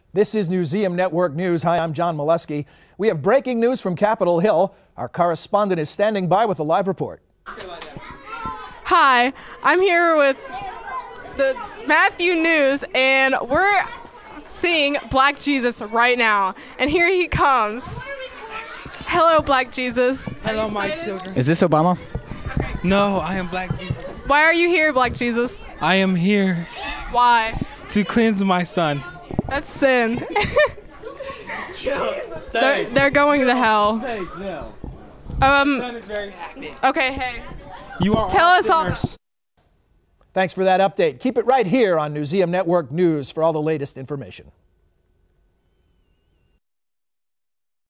This is Newseum Network News. Hi, I'm John Molesky. We have breaking news from Capitol Hill. Our correspondent is standing by with a live report. Hi, I'm here with the Matthew News, and we're seeing Black Jesus right now. And here he comes. Hello, Black Jesus. Hello, my children. Is this Obama? No, I am Black Jesus. Why are you here, Black Jesus? I am here Why? to cleanse my son. That's sin. They're going to hell. Son is very happy. Okay, hey. You are Tell us all. Thanks for that update. Keep it right here on Newseum Network News for all the latest information.